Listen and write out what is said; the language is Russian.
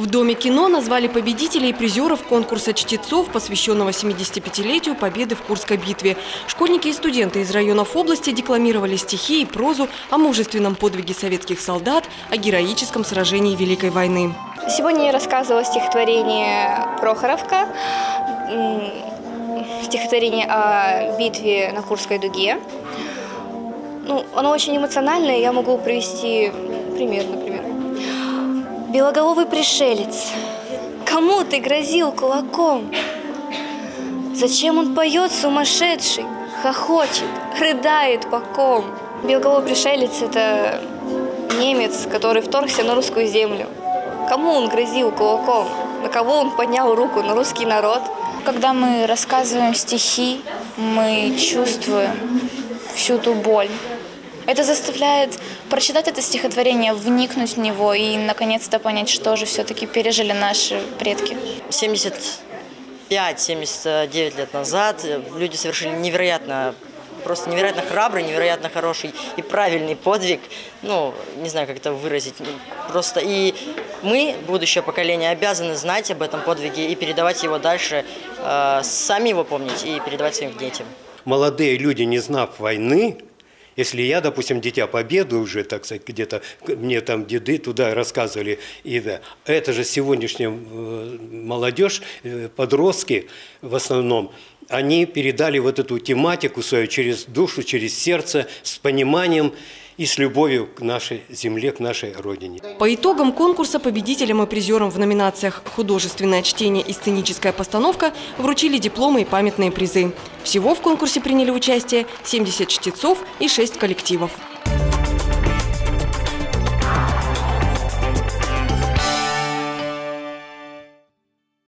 В Доме кино назвали победителей и призеров конкурса чтецов, посвященного 75-летию победы в Курской битве. Школьники и студенты из районов области декламировали стихи и прозу о мужественном подвиге советских солдат, о героическом сражении Великой войны. Сегодня я рассказывала стихотворение «Прохоровка», стихотворение о битве на Курской дуге. Оно очень эмоциональное, я могу привести пример, например. Белоголовый пришелец, кому ты грозил кулаком? Зачем он поет сумасшедший, хохочет, рыдает по ком? Белоголовый пришелец – это немец, который вторгся на русскую землю. Кому он грозил кулаком? На кого он поднял руку? На русский народ? Когда мы рассказываем стихи, мы чувствуем всю ту боль. Это заставляет прочитать это стихотворение, вникнуть в него и, наконец-то, понять, что же все-таки пережили наши предки. 75-79 лет назад люди совершили просто невероятно храбрый, невероятно хороший и правильный подвиг. Не знаю, как это выразить. Просто и мы, будущее поколение, обязаны знать об этом подвиге и передавать его дальше, сами его помнить и передавать своим детям. Молодые люди, не знав войны, если я, допустим, Дитя Победы уже, так сказать, где-то, мне там деды туда рассказывали, и да, это же сегодняшняя молодежь, подростки в основном, они передали вот эту тематику свою через душу, через сердце, с пониманием и с любовью к нашей земле, к нашей родине. По итогам конкурса победителям и призерам в номинациях «Художественное чтение» и «Сценическая постановка» вручили дипломы и памятные призы. Всего в конкурсе приняли участие 70 чтецов и 6 коллективов.